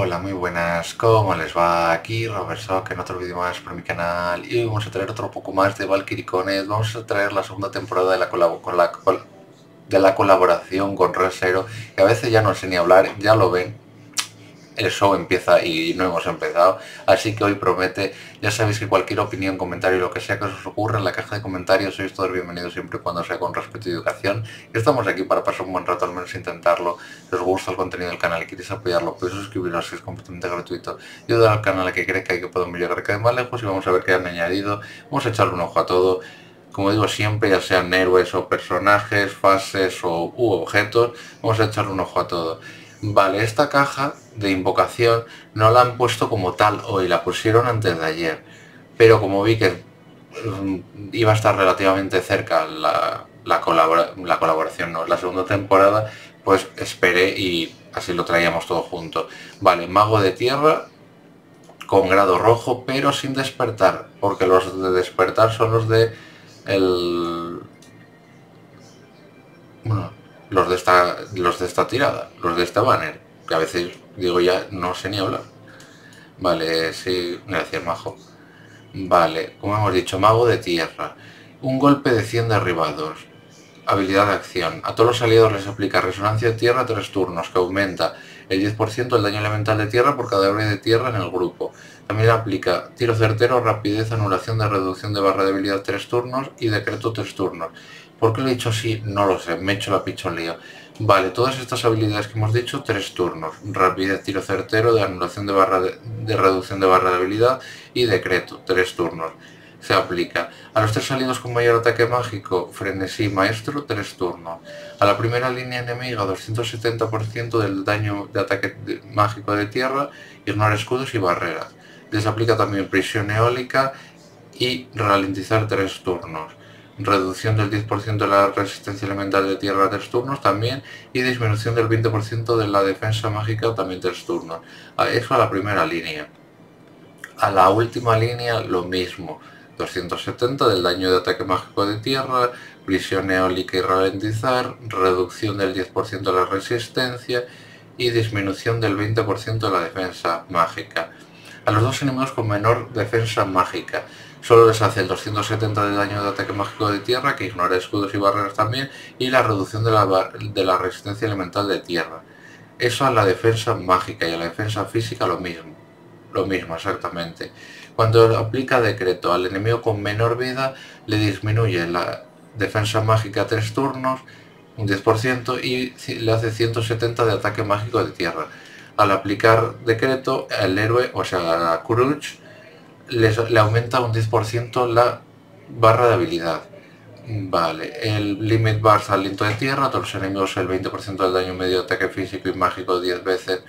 Hola, muy buenas, ¿cómo les va? Aquí Robertsock en otro vídeo más por mi canal y hoy vamos a traer otro poco más de Valkyrie Cones. Vamos a traer la segunda temporada de la colaboración con Re:Zero, que a veces ya no sé ni hablar, ya lo ven. El show empieza y no hemos empezado, así que hoy promete. Ya sabéis que cualquier opinión, comentario, lo que sea que os ocurra en la caja de comentarios, sois todos bienvenidos siempre y cuando sea con respeto y educación. Estamos aquí para pasar un buen rato, al menos intentarlo. Si os gusta el contenido del canal y queréis apoyarlo, podéis suscribiros, que es completamente gratuito, y ayudar al canal a que crezca y que podamos llegar cada vez más lejos. Y vamos a ver qué han añadido. Vamos a echarle un ojo a todo. Como digo siempre, ya sean héroes o personajes, fases u objetos, vamos a echarle un ojo a todo. Vale, esta caja de invocación no la han puesto como tal hoy, la pusieron antes de ayer, pero como vi que iba a estar relativamente cerca la colaboración, no, la segunda temporada, pues esperé y así lo traíamos todo junto. Vale, mago de tierra con grado rojo, pero sin despertar, porque los de despertar son los de bueno, los de esta tirada, los de este banner, que a veces digo ya no sé ni hablar. Vale, sí, me decía majo. Vale, como hemos dicho, mago de tierra. Un golpe de 100 derribados. Habilidad de acción. A todos los aliados les aplica resonancia de tierra 3 turnos, que aumenta el 10% del daño elemental de tierra por cada área de tierra en el grupo. También aplica tiro certero, rapidez, anulación de reducción de barra de habilidad 3 turnos y decreto 3 turnos. ¿Por qué lo he dicho así? No lo sé, me he hecho la pichonlía. Vale, todas estas habilidades que hemos dicho, 3 turnos. Rapidez, tiro certero, de anulación de reducción de barra de habilidad y decreto, 3 turnos. Se aplica a los 3 aliados con mayor ataque mágico, frenesí maestro, 3 turnos. A la primera línea enemiga, 270% del daño de ataque mágico de tierra, ignorar escudos y barreras. Les aplica también prisión eólica y ralentizar 3 turnos. Reducción del 10% de la resistencia elemental de tierra 3 turnos también, y disminución del 20% de la defensa mágica también 3 turnos. Eso a la primera línea. A la última línea lo mismo, 270 del daño de ataque mágico de tierra, prisión eólica y ralentizar, reducción del 10% de la resistencia y disminución del 20% de la defensa mágica. A los dos enemigos con menor defensa mágica solo les hace el 270 de daño de ataque mágico de tierra, que ignora escudos y barreras también, y la reducción de la resistencia elemental de tierra. Eso a la defensa mágica, y a la defensa física lo mismo. Lo mismo exactamente. Cuando aplica decreto al enemigo con menor vida, le disminuye la defensa mágica 3 turnos, un 10%, y le hace 170 de ataque mágico de tierra. Al aplicar decreto, el héroe, o sea, a Kuruch, le aumenta un 10% la barra de habilidad. Vale, el Limit Bar aliento de tierra, a todos los enemigos el 20% del daño medio de ataque físico y mágico 10 veces.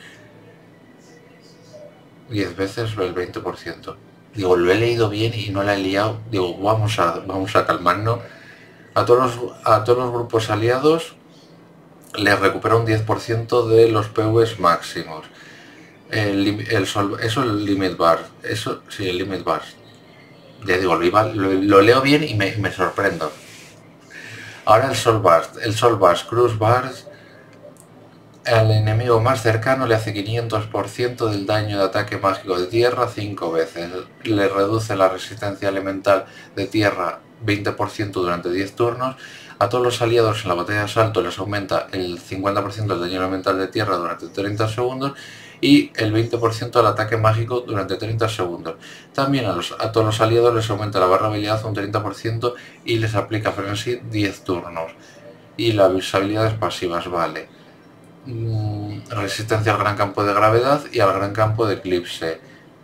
10 veces el 20%. Digo, lo he leído bien y no la he liado. Digo, vamos a calmarnos. A todos los grupos aliados les recupera un 10% de los PVs máximos. Eso es el Limit Bar. Eso, sí, el Limit Bar. Ya digo, lo leo bien y me sorprendo. Ahora el Sol Burst. El Sol Burst, Cruise Burst. Al enemigo más cercano le hace 500% del daño de ataque mágico de tierra 5 veces. Le reduce la resistencia elemental de tierra 20% durante 10 turnos. A todos los aliados en la batalla de asalto les aumenta el 50% del daño elemental de tierra durante 30 segundos y el 20% del ataque mágico durante 30 segundos. También a todos los aliados les aumenta la barra de habilidad un 30% y les aplica frenesí 10 turnos. Y las habilidades pasivas, vale. Resistencia al gran campo de gravedad y al gran campo de eclipse.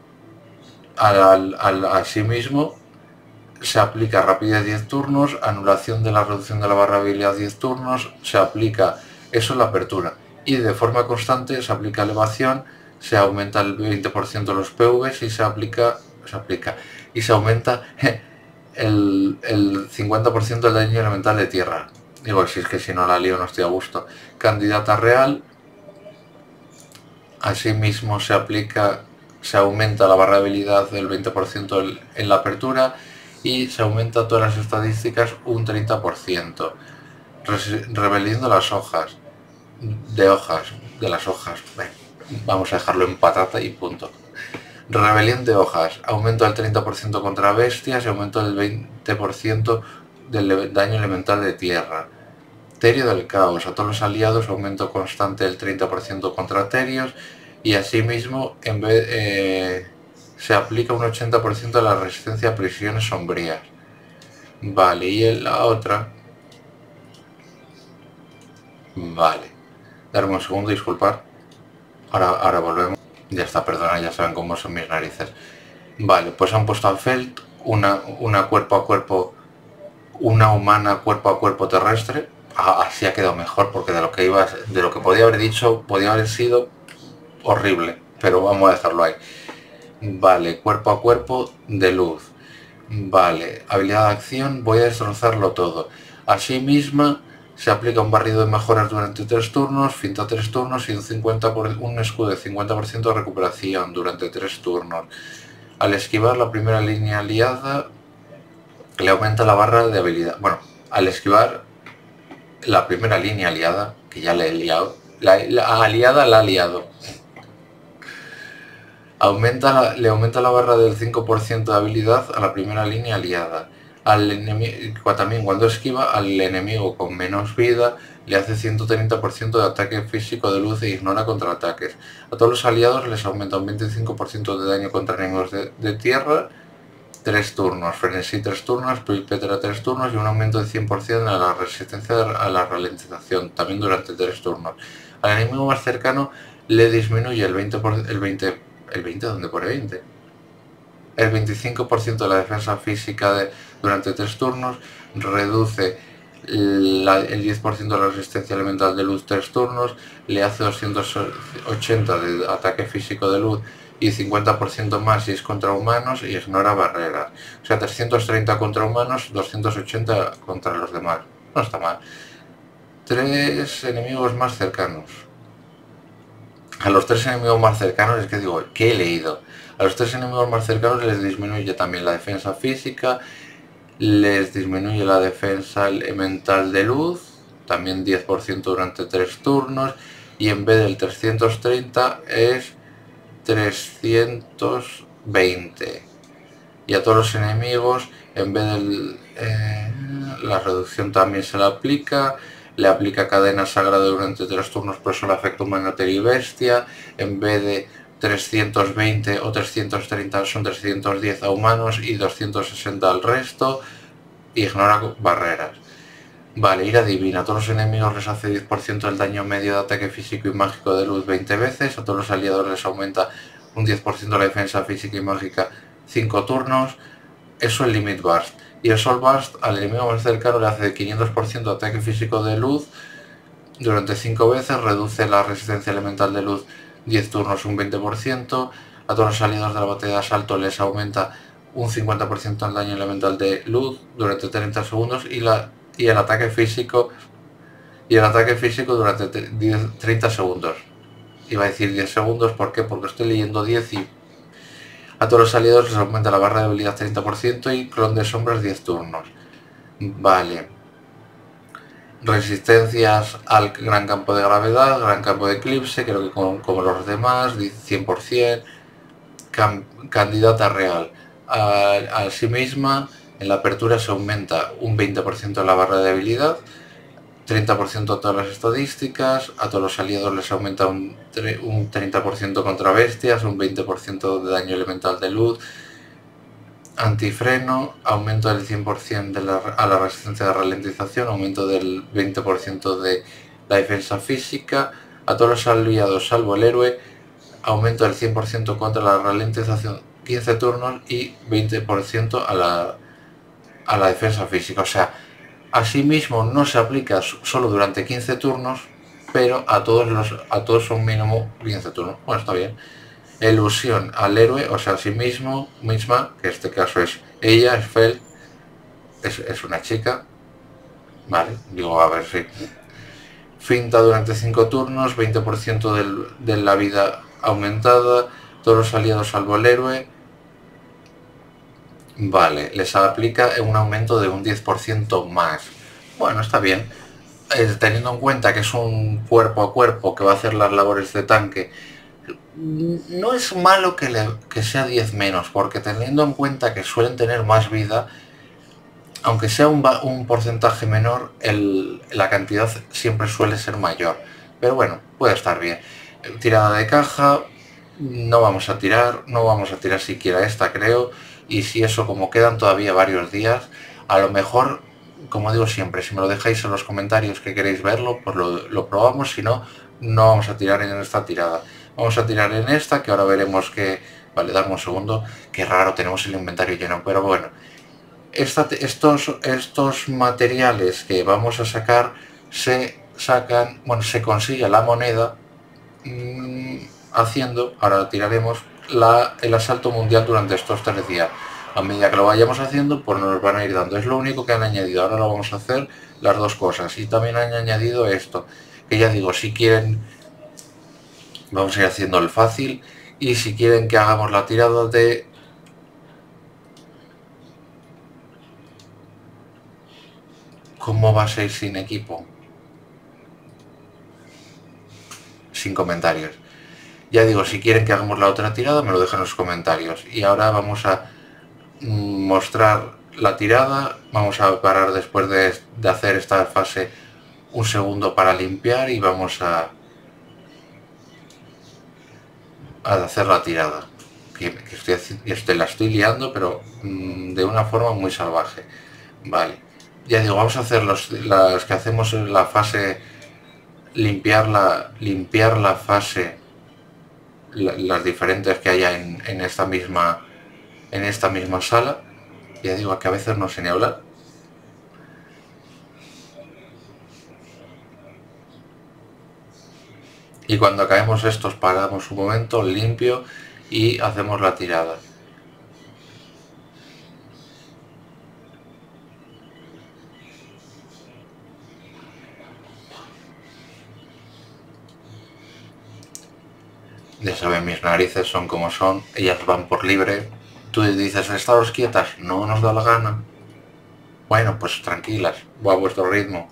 Asimismo, se aplica rapidez 10 turnos, anulación de la reducción de la barra de habilidad 10 turnos, se aplica eso en la apertura. Y de forma constante se aplica elevación, se aumenta el 20% de los PVs y se aumenta el 50% del daño elemental de tierra. Digo, si es que si no la lío no estoy a gusto. Candidata real. Asimismo se aumenta la barra de habilidad del 20% en la apertura y se aumenta todas las estadísticas un 30%. Rebelión de las hojas. De las hojas. vamos a dejarlo en patata y punto. Rebelión de hojas, aumento del 30% contra bestias y aumento del 20% del daño elemental de tierra. Terio del caos, a todos los aliados aumento constante del 30% contra terios y asimismo en vez, se aplica un 80% de la resistencia a prisiones sombrías. Vale, y en la otra... Vale, darme un segundo, disculpar. Ahora volvemos. Ya está, perdona, ya saben cómo son mis narices. Vale, pues han puesto a Felt una cuerpo a cuerpo, una humana cuerpo a cuerpo terrestre. Así ha quedado mejor, porque de lo que podía haber dicho, podía haber sido horrible, pero vamos a dejarlo ahí. Vale, cuerpo a cuerpo de luz. Vale, habilidad de acción, voy a destrozarlo todo. Asimismo, se aplica un barrido de mejoras durante 3 turnos, finta 3 turnos y un escudo de 50% de recuperación durante 3 turnos. Al esquivar la primera línea aliada, le aumenta la barra de habilidad. Bueno, al esquivar la primera línea aliada, que ya le he liado, la aliada la ha liado. Le aumenta la barra del 5% de habilidad a la primera línea aliada. Al enemigo, también cuando esquiva, al enemigo con menos vida le hace 130% de ataque físico de luz e ignora contraataques. A todos los aliados les aumenta un 25% de daño contra enemigos de tierra, 3 turnos, frenesí 3 turnos, petra 3 turnos y un aumento de 100% a la resistencia a la ralentización, también durante 3 turnos. Al enemigo más cercano le disminuye el 20%, ¿dónde pone 20? El 25% de la defensa física durante 3 turnos, reduce el 10% de la resistencia elemental de luz 3 turnos, le hace 280 de ataque físico de luz y 50% más si es contra humanos y ignora barreras. O sea, 330 contra humanos, 280 contra los demás. No está mal. 3 enemigos más cercanos. A los 3 enemigos más cercanos, es que digo, ¿qué he leído? A los 3 enemigos más cercanos les disminuye también la defensa física, les disminuye la defensa elemental de luz, también 10% durante 3 turnos, y en vez del 330 es 320. Y a todos los enemigos, en vez de la reducción también se le aplica cadena sagrada durante 3 turnos, pero solo afecta humano, y bestia. En vez de 320 o 330 son 310 a humanos y 260 al resto. Ignora barreras. Vale, ira divina. A todos los enemigos les hace 10% del daño medio de ataque físico y mágico de luz 20 veces. A todos los aliados les aumenta un 10% la defensa física y mágica 5 turnos. Eso es Limit Burst. Y el Soul Burst al enemigo más cercano le hace 500% de ataque físico de luz durante 5 veces, reduce la resistencia elemental de luz 10 turnos un 20%, a todos los aliados de la batalla de asalto les aumenta un 50% el daño elemental de luz durante 30 segundos y el ataque físico durante 30 segundos. Iba a decir 10 segundos, ¿por qué? Porque estoy leyendo 10 y a todos los aliados les aumenta la barra de habilidad 30% y clon de sombras 10 turnos. Vale. Resistencias al gran campo de gravedad, gran campo de eclipse, creo que como los demás, 100%. Candidata real. A sí misma, en la apertura se aumenta un 20% la barra de habilidad, 30% a todas las estadísticas, a todos los aliados les aumenta un 30% contra bestias, un 20% de daño elemental de luz, antifreno, aumento del 100% a la resistencia de ralentización, aumento del 20% de la defensa física, a todos los aliados salvo el héroe, aumento del 100% contra la ralentización 15 turnos y 20% a la defensa física. O sea, asimismo no se aplica solo durante 15 turnos, pero a todos son mínimo 15 turnos. Bueno, está bien. Ilusión al héroe, o sea, a sí misma, que en este caso es ella, es Felt, es una chica, vale, digo, a ver si. Finta durante 5 turnos, 20% de la vida aumentada, todos los aliados salvo el héroe. Vale, les aplica un aumento de un 10% más. Bueno, está bien. Teniendo en cuenta que es un cuerpo a cuerpo que va a hacer las labores de tanque, No es malo que sea 10 menos, porque teniendo en cuenta que suelen tener más vida, aunque sea un porcentaje menor, la cantidad siempre suele ser mayor. Pero bueno, puede estar bien. Tirada de caja, no vamos a tirar siquiera esta, creo. Y si eso, como quedan todavía varios días, a lo mejor, como digo siempre, si me lo dejáis en los comentarios que queréis verlo, pues lo probamos. Si no, no vamos a tirar en esta tirada. Vamos a tirar en esta, que ahora veremos que... Vale, dame un segundo. Qué raro, tenemos el inventario lleno, pero bueno. Estos materiales que vamos a sacar se sacan, bueno, se consigue la moneda haciendo, ahora tiraremos el asalto mundial durante estos 3 días. A medida que lo vayamos haciendo, pues nos van a ir dando. Es lo único que han añadido. Ahora lo vamos a hacer las dos cosas. Y también han añadido esto, que ya digo, si quieren, vamos a ir haciendo el fácil. Y si quieren que hagamos la tirada de... ¿Cómo va a ser sin equipo? Sin comentarios. Ya digo, si quieren que hagamos la otra tirada, me lo dejan en los comentarios. Y ahora vamos a mostrar la tirada. Vamos a parar después de hacer esta fase un segundo para limpiar y vamos a hacer la tirada. La estoy liando, pero de una forma muy salvaje. Vale. Ya digo, vamos a hacer las que hacemos en la fase... limpiar la fase, las diferentes que haya en esta misma sala. Ya digo que a veces no sé ni hablar. Y cuando acabemos estos paramos un momento, limpio y hacemos la tirada. Ya saben, mis narices son como son, ellas van por libre. Tú dices, estaros quietas, no nos da la gana. Bueno, pues tranquilas, voy a vuestro ritmo.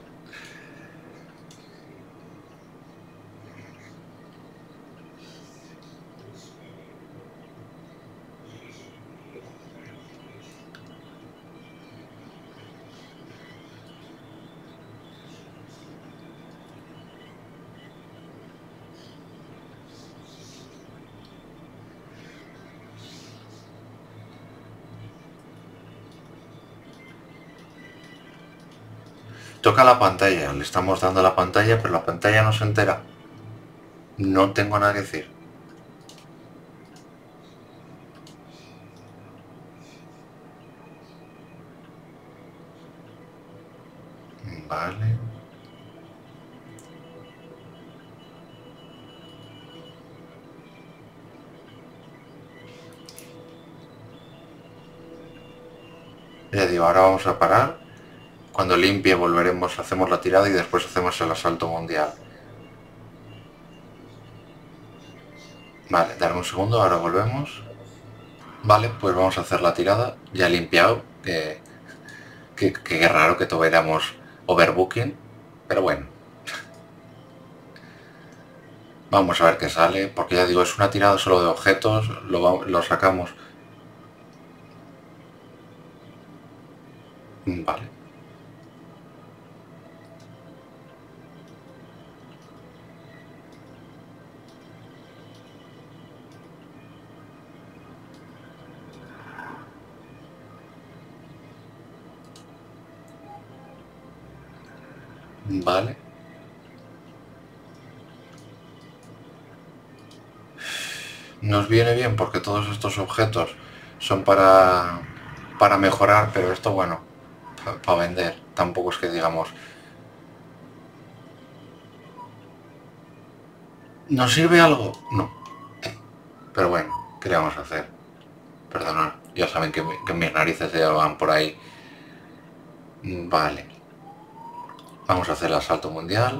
Toca la pantalla, le estamos dando la pantalla, pero la pantalla no se entera. No tengo nada que decir. Vale. Ya digo, ahora vamos a parar. Cuando limpie volveremos, hacemos la tirada y después hacemos el asalto mundial. Vale, darme un segundo, ahora volvemos. Vale, pues vamos a hacer la tirada. Ya he limpiado. Qué raro que tuviéramos overbooking. Pero bueno. Vamos a ver qué sale. Porque ya digo, es una tirada solo de objetos. Lo sacamos. Vale. Vale. Nos viene bien porque todos estos objetos son para mejorar, pero esto, bueno, para vender. Tampoco es que digamos... ¿Nos sirve algo? No. Pero bueno, ¿qué le vamos a hacer? Perdonad, ya saben que mis narices ya van por ahí. Vale. Vamos a hacer el asalto mundial.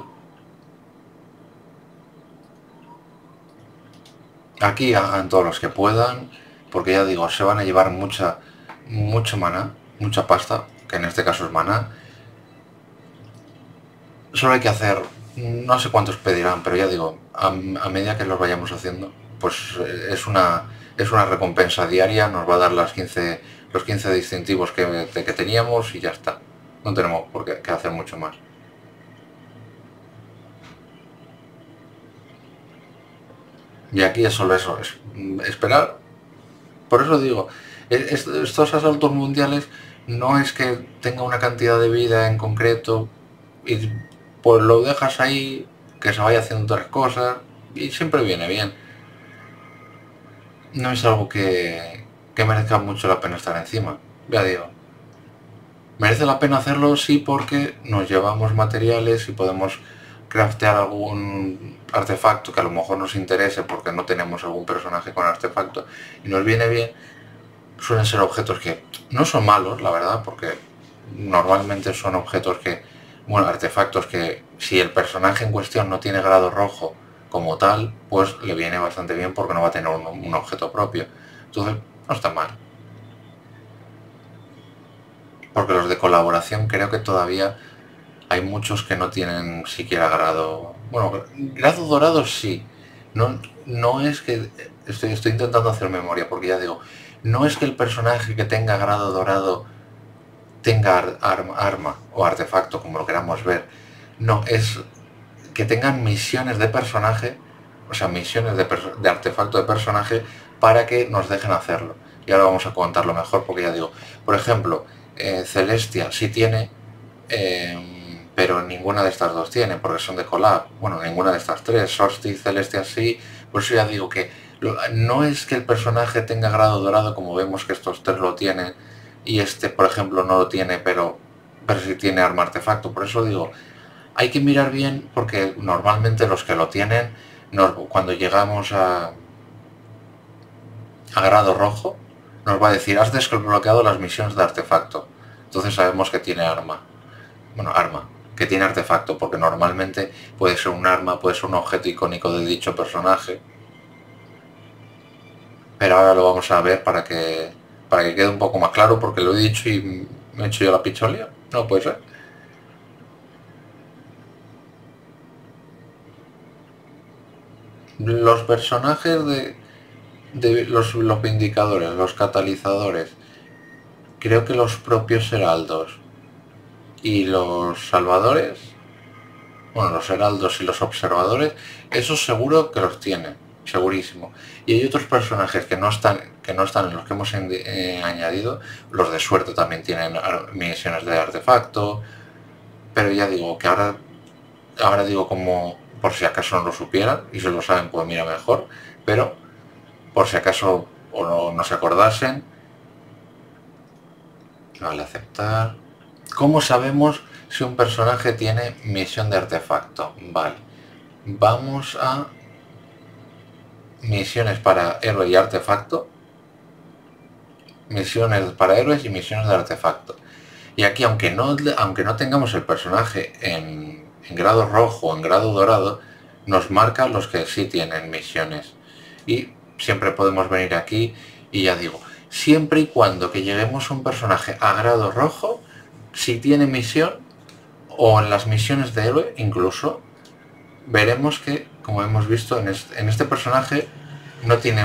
Aquí hagan todos los que puedan, porque ya digo, se van a llevar mucho maná, mucha pasta, que en este caso es maná. Solo hay que hacer No sé cuántos pedirán, pero ya digo, a medida que los vayamos haciendo, pues es una recompensa diaria, nos va a dar los 15 distintivos que teníamos y ya está. No tenemos por qué hacer mucho más. Y aquí es solo eso, es esperar. Por eso digo, estos asaltos mundiales no es que tenga una cantidad de vida en concreto y pues lo dejas ahí, que se vaya haciendo otras cosas y siempre viene bien. No es algo que merezca mucho la pena estar encima. Ya digo, merece la pena hacerlo sí porque nos llevamos materiales y podemos craftear algún artefacto que a lo mejor nos interese porque no tenemos algún personaje con artefacto y nos viene bien. Suelen ser objetos que no son malos, la verdad, porque normalmente son objetos que, bueno, artefactos que si el personaje en cuestión no tiene grado rojo como tal, pues le viene bastante bien porque no va a tener un objeto propio. Entonces, no está mal. Porque los de colaboración creo que todavía hay muchos que no tienen siquiera grado... Bueno, grado dorado sí. No es que... Estoy intentando hacer memoria, porque ya digo, no es que el personaje que tenga grado dorado tenga arma o artefacto, como lo queramos ver. No, es que tengan misiones de personaje, o sea, misiones de artefacto de personaje para que nos dejen hacerlo. Y ahora vamos a contarlo mejor porque ya digo, por ejemplo, Celestia sí tiene, pero ninguna de estas dos tiene, porque son de collab. Bueno, ninguna de estas tres, Solstice, Celestia sí, por eso ya digo que no es que el personaje tenga grado dorado, como vemos que estos tres lo tienen, y este, por ejemplo, no lo tiene, pero sí tiene arma artefacto. Por eso digo, hay que mirar bien porque normalmente los que lo tienen, cuando llegamos a grado rojo, nos va a decir, has desbloqueado las misiones de artefacto. Entonces sabemos que tiene arma. Bueno, arma, que tiene artefacto, porque normalmente puede ser un arma, puede ser un objeto icónico de dicho personaje. Pero ahora lo vamos a ver para que quede un poco más claro, porque lo he dicho y me he hecho yo la picholia. No puede ser. Los personajes de los vindicadores, los catalizadores, creo que los propios heraldos y los salvadores, bueno, los heraldos y los observadores, esos seguro que los tienen, segurísimo. Y hay otros personajes que no están en los que hemos añadido, los de suerte también tienen misiones de artefacto, pero ya digo que ahora digo como por si acaso no lo supieran, y si lo saben pues mira mejor, pero por si acaso o no se acordasen. Vale, aceptar. ¿Cómo sabemos si un personaje tiene misión de artefacto? Vale, vamos a misiones para héroe y artefacto, misiones para héroes y misiones de artefacto. Y aquí, aunque no tengamos el personaje en grado rojo o en grado dorado, nos marca los que sí tienen misiones. Y siempre podemos venir aquí y ya digo, siempre y cuando que lleguemos a un personaje a grado rojo, si tiene misión, o en las misiones de héroe incluso, veremos que, como hemos visto en este personaje, no tiene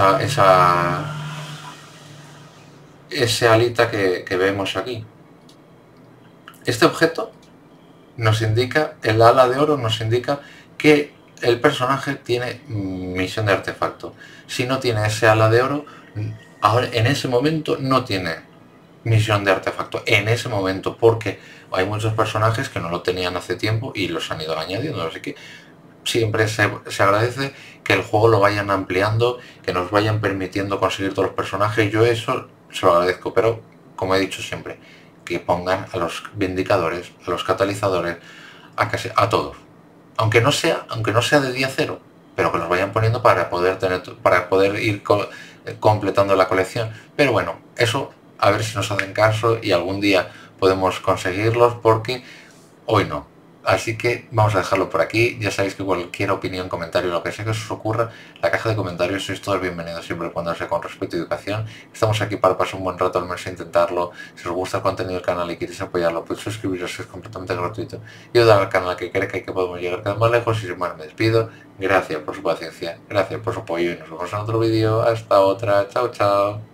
ese alita que vemos aquí. Este objeto nos indica, el ala de oro nos indica que el personaje tiene misión de artefacto. Si no tiene ese ala de oro, ahora en ese momento no tiene misión de artefacto. En ese momento, porque hay muchos personajes que no lo tenían hace tiempo y los han ido añadiendo. Así que siempre se agradece que el juego lo vayan ampliando, que nos vayan permitiendo conseguir todos los personajes. Yo eso se lo agradezco, pero como he dicho siempre, que pongan a los vindicadores, a los catalizadores, a todos. Aunque no sea de día cero, pero que los vayan poniendo para poder ir completando la colección. Pero bueno, eso a ver si nos hacen caso y algún día podemos conseguirlos, porque hoy no. Así que vamos a dejarlo por aquí. Ya sabéis que cualquier opinión, comentario, lo que sea que os ocurra, la caja de comentarios sois todos bienvenidos siempre y cuando sea con respeto y educación. Estamos aquí para pasar un buen rato al menos a intentarlo. Si os gusta el contenido del canal y queréis apoyarlo, pues suscribiros, es completamente gratuito. Y ayudar al canal que crezca y que podamos llegar cada vez más lejos. Y sin más me despido. Gracias por su paciencia, gracias por su apoyo y nos vemos en otro vídeo. Hasta otra. Chao, chao.